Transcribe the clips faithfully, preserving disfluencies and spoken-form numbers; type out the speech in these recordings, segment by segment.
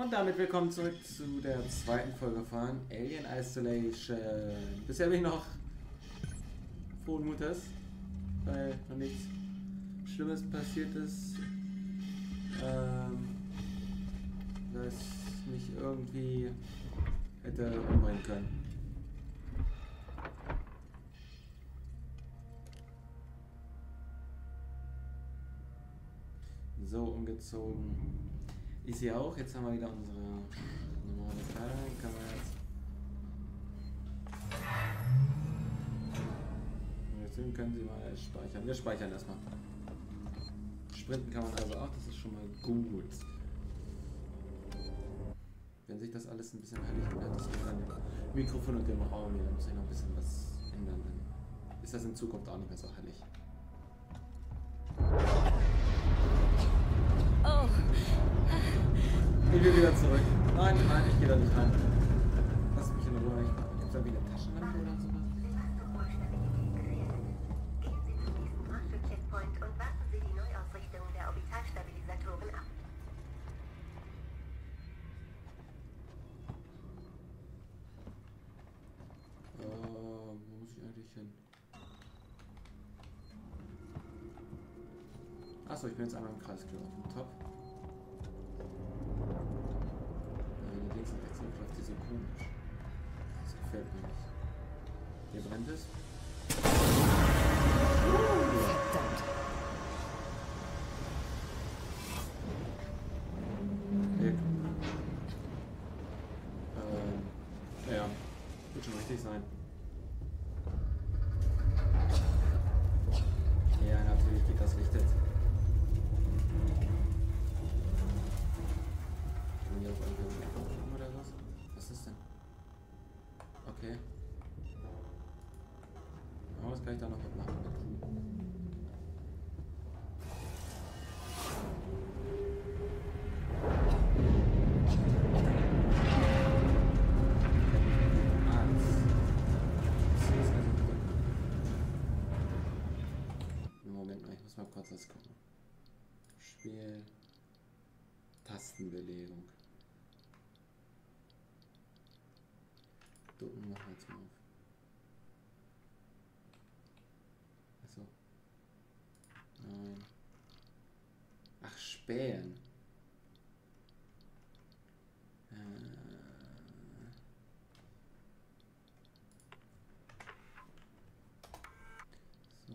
Und damit willkommen zurück zu der zweiten Folge von Alien Isolation. Bisher bin ich noch frohen Mutes, weil noch nichts Schlimmes passiert ist, ähm, das mich irgendwie hätte umbringen können. So, umgezogen ist sie auch. Jetzt haben wir wieder unsere normale Kleidung. Kann man jetzt. Jetzt können sie mal speichern. Wir speichern erstmal. Sprinten kann man also auch, das ist schon mal gut. Wenn sich das alles ein bisschen heilig ändert, das mit dem Mikrofon und dem Raum hier, dann muss ich noch ein bisschen was ändern. Dann ist das in Zukunft auch nicht mehr so heilig. Oh. Ich will wieder zurück. Nein, nein, ich gehe da nicht rein. Lass mich in Ruhe. Gibt es da wieder Taschenlampe oder sowas? Checkpoint und warten Sie die Neuausrichtung der Orbitalstabilisatoren ab. Äh, wo muss ich eigentlich hin? Achso, ich bin jetzt einmal im Kreis gelaufen. Top. Äh, links und rechts läuft die so komisch. Das gefällt mir nicht. Hier brennt es. Verdammt. Weg. Ähm, ja, wird schon richtig sein. Ja, natürlich geht das Licht jetzt. Können wir auf einen oder was? Was ist denn? Okay. Aber was kann ich da noch mitmachen? Moment mal, ich muss mal kurz was gucken. Spiel. Tastenbelegung. Ducken machen wir jetzt mal auf. Achso. Nein. Ach, spähen. Äh. So.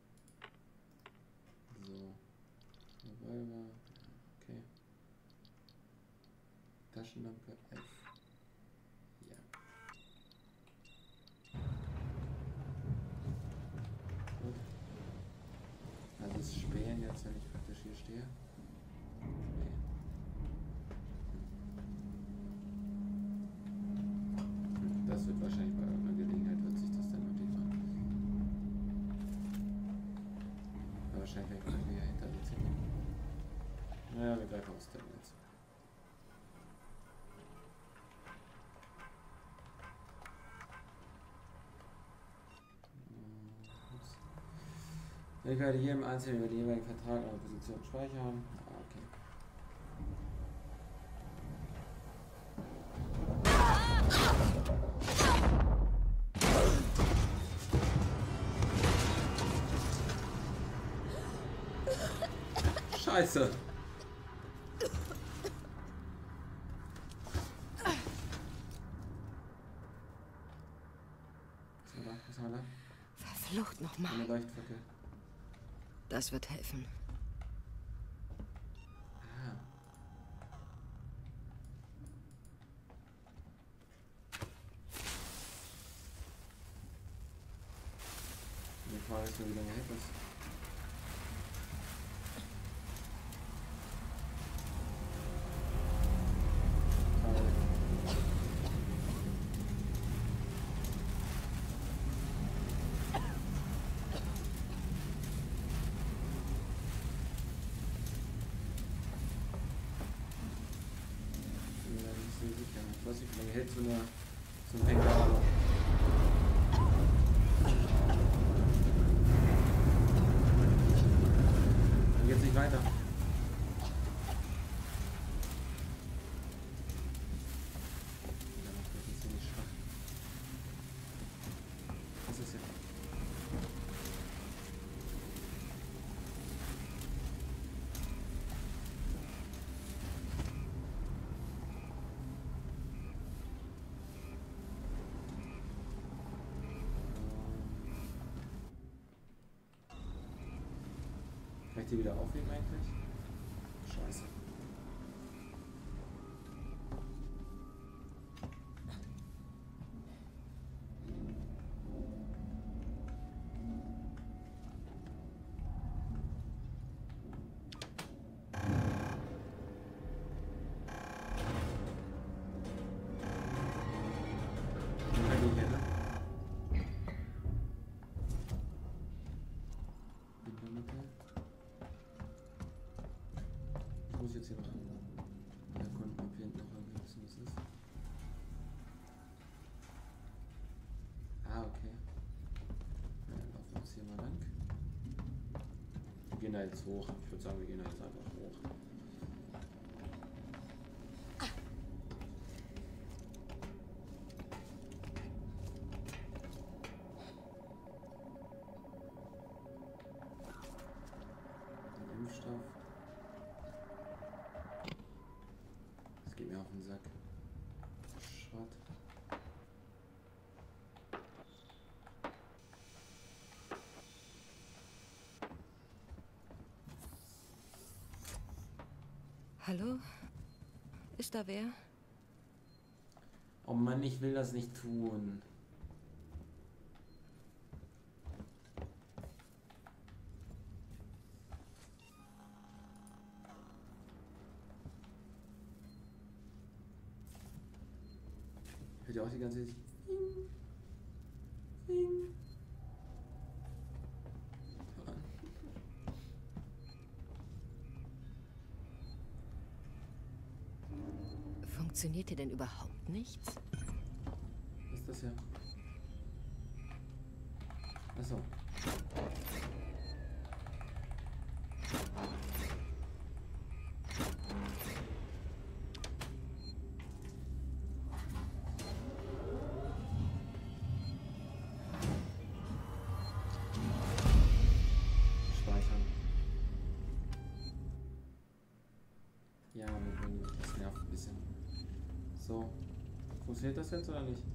So. Revolver. Okay. Taschenlampe F. Ja. Gut. Also das Spähen jetzt, wenn ich praktisch hier stehe. Nee. Das wird wahrscheinlich bei irgendeiner Gelegenheit wird sich das dann wirklich machen. Aber wahrscheinlich werden wir hier hinter die Zähne. Naja, wir greifen aus der jetzt. Ich werde hier im Einzelnen über den jeweiligen Vertrag oder Position speichern. Ah, okay. Scheiße. Was haben wir da? Was haben wir da? Verflucht Eine nochmal. Leuchtfackel. Das wird helfen. Ah. Die Frage ist nur, wie lange hält das? Ich weiß nicht, wie lange hält so eine so ein Bengalo. Dann geht's nicht weiter. die wieder aufheben eigentlich? Scheiße. Muss ich jetzt hier noch erkunden, ob hier hinten noch irgendwas ist. Ah, okay. Ja, dann laufen wir jetzt hier mal lang. Wir gehen da jetzt hoch. Ich würde sagen, wir gehen da jetzt einfach hoch. Den Impfstoff. Das geht mir auf den Sack. Schrott. Hallo? Ist da wer? Oh Mann, ich will das nicht tun. Hört ihr auch die ganze Zeit? Ding, ding. Funktioniert hier denn überhaupt nichts? Was ist das hier? Achso. Speichern. Ja, wir wollen, das nervt ein bisschen. So. Funktioniert das jetzt oder nicht?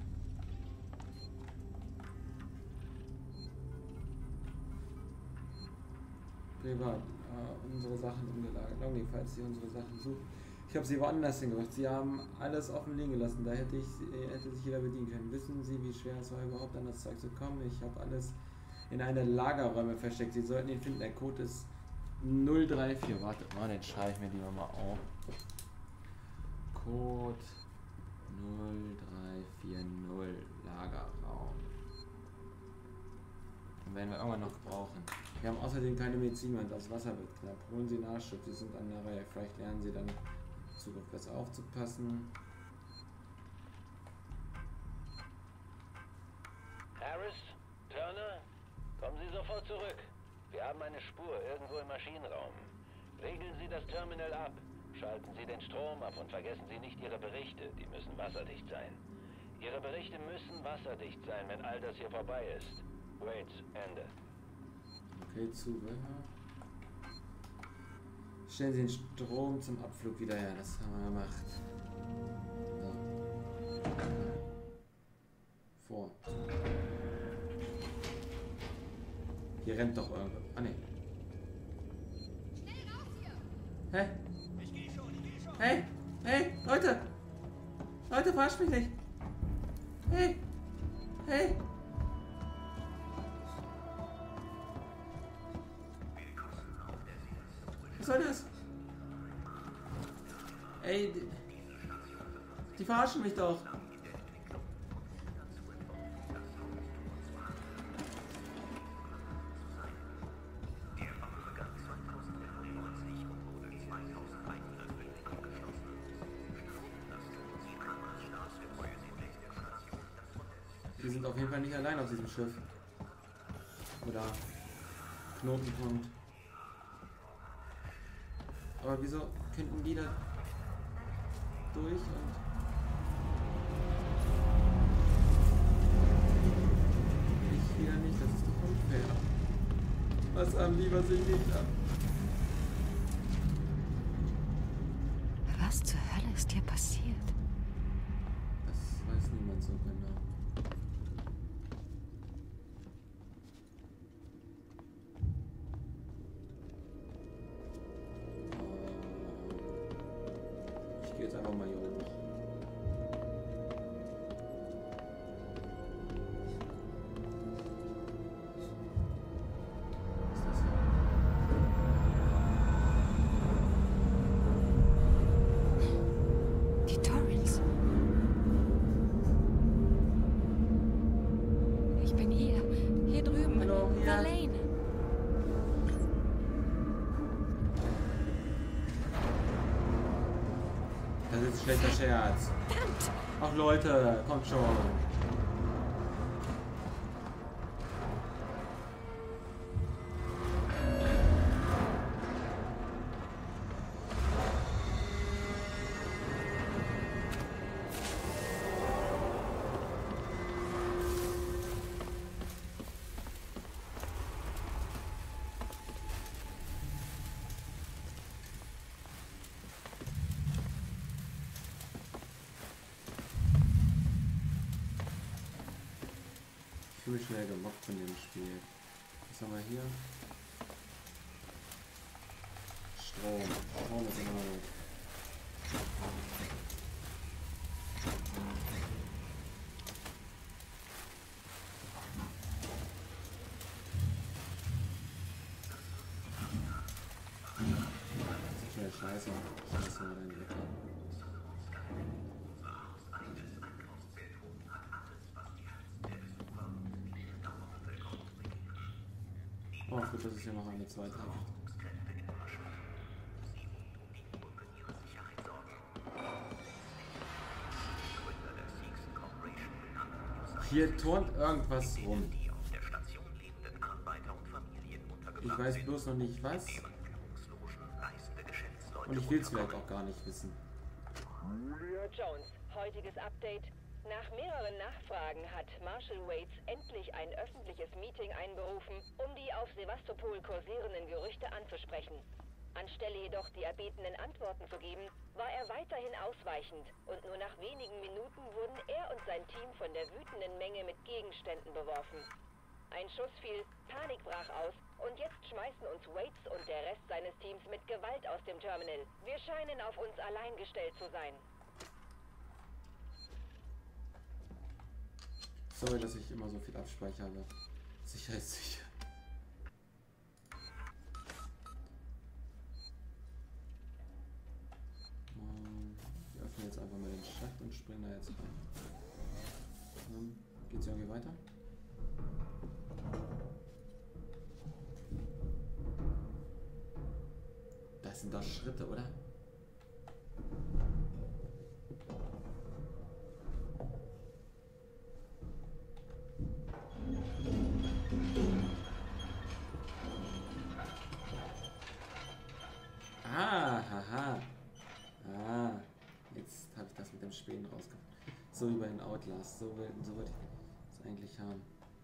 Privat. Äh, unsere Sachen umgelagert. Lonely, falls Sie unsere Sachen suchen. Ich habe sie woanders hingebracht. Sie haben alles offen liegen gelassen. Da hätte, ich, hätte sich jeder bedienen können. Wissen Sie, wie schwer es war, überhaupt an das Zeug zu kommen? Ich habe alles in eine Lagerräume versteckt. Sie sollten ihn finden. Der Code ist null drei vier. Warte mal, den schreibe ich mir lieber mal auf. Code null drei vier null Lagerraum. Den werden wir irgendwann noch brauchen. Wir haben außerdem keine Medizin mehr und das Wasser wird knapp. Holen Sie Nachschub, Sie sind an der Reihe. Vielleicht lernen Sie dann in Zukunft besser aufzupassen. Harris? Turner? Kommen Sie sofort zurück. Wir haben eine Spur irgendwo im Maschinenraum. Regeln Sie das Terminal ab. Schalten Sie den Strom ab und vergessen Sie nicht Ihre Berichte. Die müssen wasserdicht sein. Ihre Berichte müssen wasserdicht sein, wenn all das hier vorbei ist. Wait, Ende. Okay, Zubehör. Stellen Sie den Strom zum Abflug wieder her. Das haben wir gemacht. So. Vor. Hier rennt doch irgendwo. Ah, ne. Hä? Hey, hey, Leute! Leute, verarscht mich nicht! Hey! Hey! Was soll das? Ey, die, die verarschen mich doch! Wir sind auf jeden Fall nicht allein auf diesem Schiff. Oder Knotenpunkt. Aber wieso könnten die da durch und... Ich wieder nicht, das ist doch unfair. Was haben die, was ich nicht hab? Was zur Hölle ist hier passiert? Das weiß niemand so genau. gehe jetzt einfach mal hier hoch. Was ist das hier? Die Torrens. Ich bin hier. Hier drüben. Hallo, hier. Verlaine. Das ist ein schlechter Scherz. Verdammt! Ach Leute, kommt schon. Ich fühle mich schnell gemobbt von dem Spiel. Was haben wir hier? Strom. Strom ist immer gut. Das ist schnell scheiße. Scheiße, dein Wecker. Oh, gut, das ist ja noch eine zweite Hälfte. Hier turnt irgendwas rum. Ich weiß bloß noch nicht was. Und ich will es vielleicht auch gar nicht wissen. Jones, heutiges Update. Nach mehreren Nachfragen hat Marshal Waits endlich ein öffentliches Meeting einberufen, um die auf Sevastopol kursierenden Gerüchte anzusprechen. Anstelle jedoch die erbetenen Antworten zu geben, war er weiterhin ausweichend und nur nach wenigen Minuten wurden er und sein Team von der wütenden Menge mit Gegenständen beworfen. Ein Schuss fiel, Panik brach aus und jetzt schmeißen uns Waits und der Rest seines Teams mit Gewalt aus dem Terminal. Wir scheinen auf uns allein gestellt zu sein. Sorry, dass ich immer so viel abspeichere. Sicherheitssicher. Wir öffnen jetzt einfach mal den Schacht und springen da jetzt rein. Dann geht's irgendwie weiter? Das sind doch Schritte, oder? Ah, haha. Ah, jetzt habe ich das mit dem Spähen rausgefunden. So wie bei den Outlast. So, will- so wollte ich es eigentlich haben.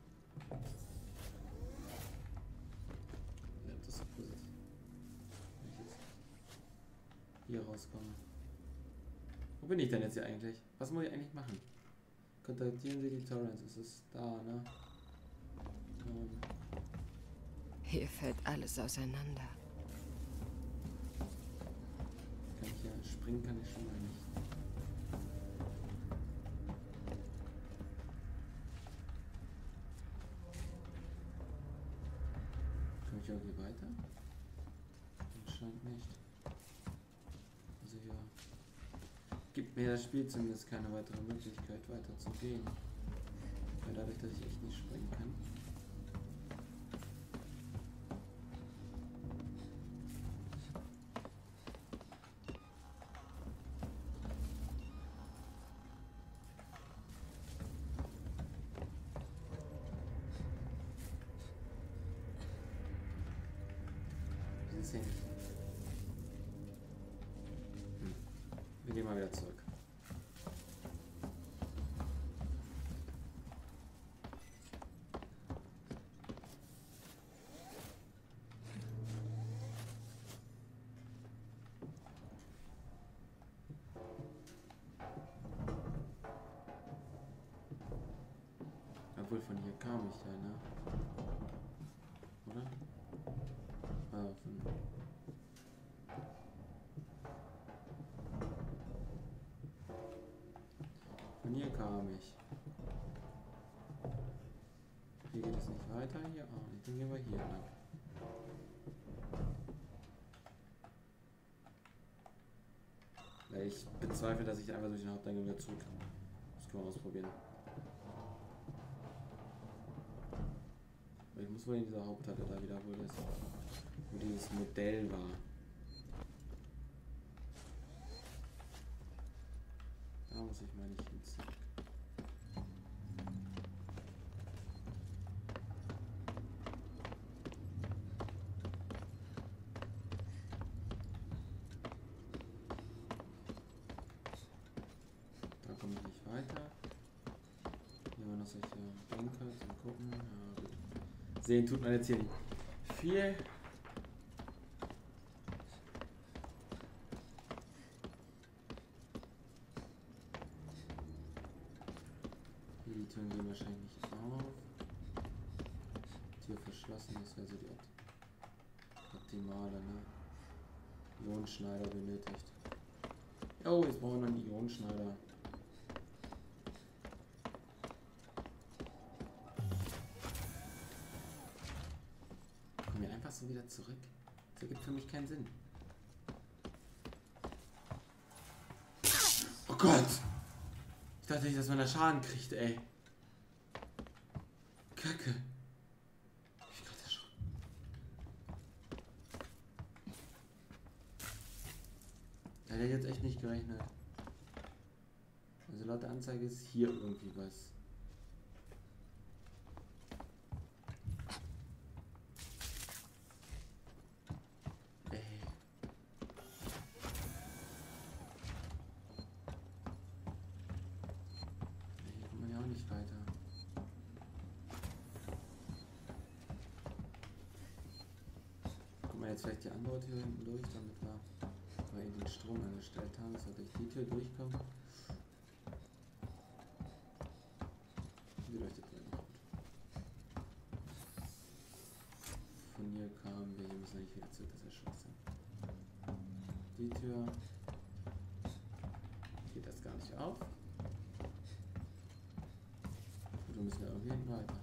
Ja, das ist so positiv. Wenn ich jetzt hier rauskomme. Wo bin ich denn jetzt hier eigentlich? Was muss ich eigentlich machen? Kontaktieren Sie die Torrens. Es ist da, ne? Ähm, Hier fällt alles auseinander. Kann ich ja springen, kann ich schon mal nicht. Komme ich irgendwie weiter? Anscheinend nicht. Also ja. Gibt mir das Spiel zumindest keine weitere Möglichkeit weiter zu gehen. Weil dadurch, dass ich echt nicht springen kann. Dieses Handy. Hm. Wir gehen mal wieder zurück. Obwohl von hier kam ich ja, ne? Oder? Ah, von... kam ich. Hier geht es nicht weiter, hier auch nicht. Dann gehen wir hier lang. Ich bezweifle, dass ich einfach durch den Haupteingang wieder zurück. Das können wir ausprobieren. Aber ich muss wohl in dieser Haupthalle da wieder, wo das, wo dieses Modell war. Da muss ich mal nicht hin. Da komme ich nicht weiter. Hier haben wir noch solche Bänke zum Gucken. Ja, gut. Sehen tut man jetzt hier nicht viel. Die Türen gehen wahrscheinlich nicht auf. Tür verschlossen, das wäre so die optimale, ne? Ionenschneider benötigt. Oh, jetzt brauchen wir noch einen Ionenschneider. Kommen wir einfach so wieder zurück? Das ergibt für mich keinen Sinn. Oh Gott! Ich dachte nicht, dass man da Schaden kriegt, ey. Kacke. Ich gerade erschrocken. Da hätte ich jetzt echt nicht gerechnet. Also laut der Anzeige ist hier irgendwie was. Jetzt vielleicht die andere Tür hinten durch, damit wir, weil wir den Strom angestellt haben, dass wir durch die Tür durchkommen. Die leuchtet ja noch gut. Von hier kamen wir, hier müssen wir nicht wieder zurück, das ist ja Schwachsinn. Die Tür geht das gar nicht auf. Und wir müssen ja irgendwie hinten weiter.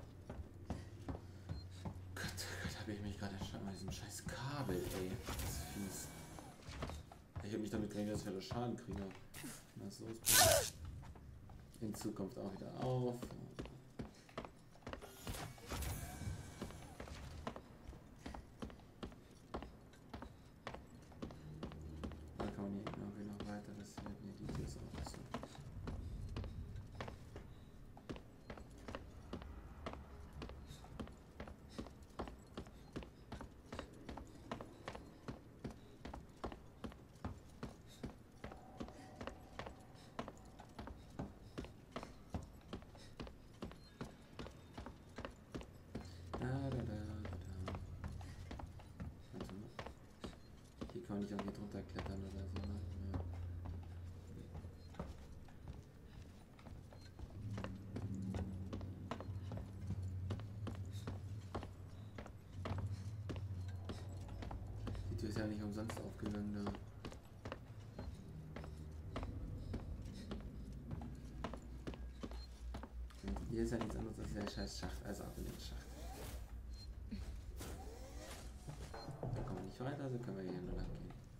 Habe ich mich gerade erschrocken an diesem scheiß Kabel, ey. Das ist fies. Ich habe mich damit gerechnet, dass wir da Schaden kriegen. Na, so ist in Zukunft auch wieder auf. Da kann man hier irgendwie noch weiter. Das hier, die Tür ist auch so. Kann ich auch hier drunter klettern oder so, ne? Ja. Die Tür ist ja nicht umsonst aufgegangen da. Und hier ist ja nichts anderes als der scheiß Schacht, also ab in den Schacht. Da kommen wir nicht weiter, also können wir hier nur lang gehen.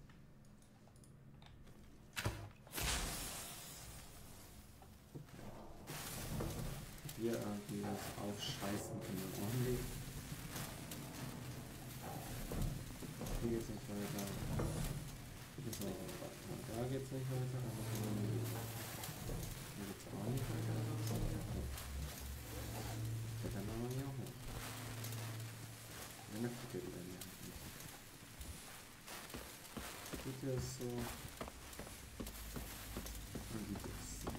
Hier irgendwie was aufscheißen können wir ordentlich. Hier geht's nicht weiter. Hier geht's nicht weiter. Da geht's nicht weiter. Aber hier geht's auch nicht weiter. Dann machen wir hier auch hoch. Wenn der Ficke wieder mehr. Die Tür ist so. Und die Tür ist so.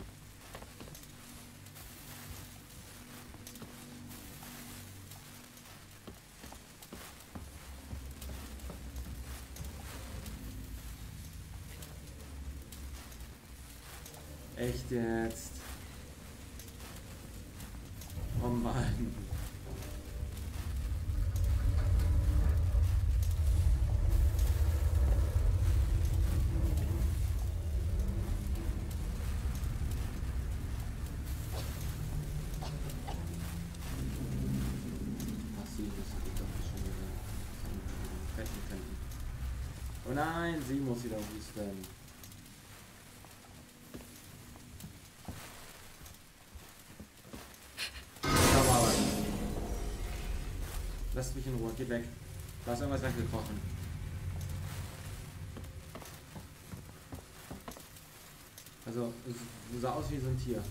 Echt jetzt? Oh Mann. Nein, sie muss wieder husten. Lasst mich in Ruhe, geht weg. Da ist irgendwas weggekrochen. Also, es sah aus wie so ein Tier.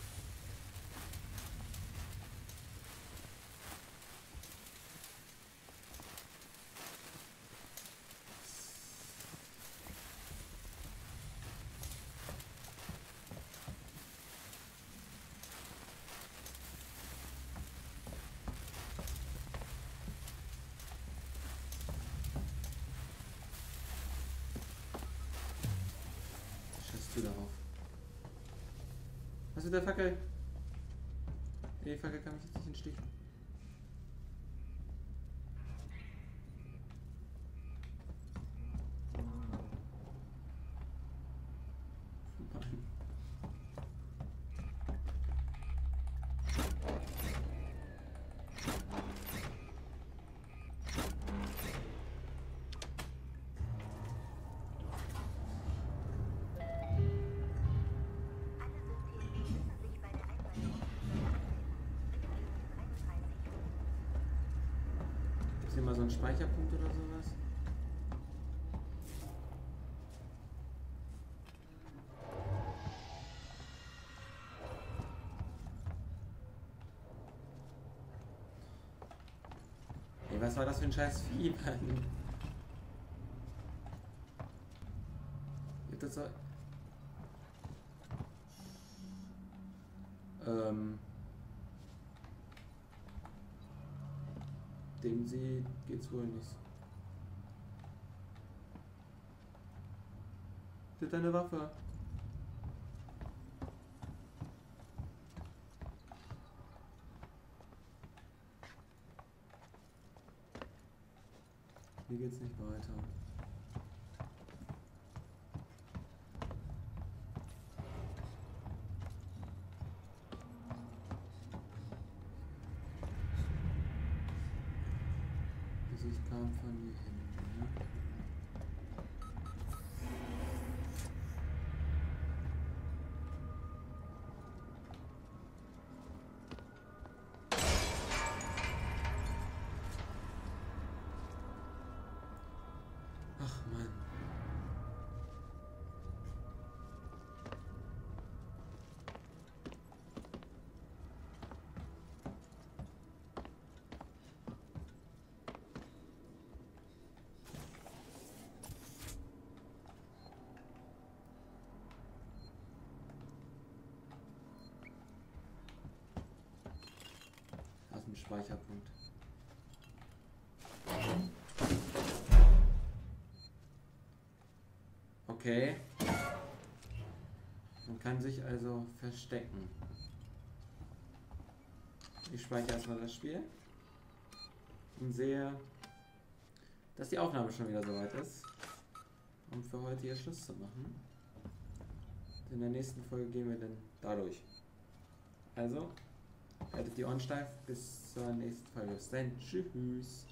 Du darauf. Was ist der Fackel? Die Fackel kann mich jetzt nicht in den Stich. Ist hier mal so ein Speicherpunkt oder sowas? Ey, was war das für ein scheiß Vieh, Mann? Das so ähm dem sie geht's wohl nicht. Das ist eine Waffe. Hier geht's nicht weiter. Ich kam von hier hin. Ne? Ach Mann. Speicherpunkt. Okay. Man kann sich also verstecken. Ich speichere erstmal das Spiel und sehe, dass die Aufnahme schon wieder soweit ist, um für heute hier Schluss zu machen. In der nächsten Folge gehen wir dann dadurch. Also haltet die Ohren steif, bis zur nächsten Folge. Bis dann, tschüss.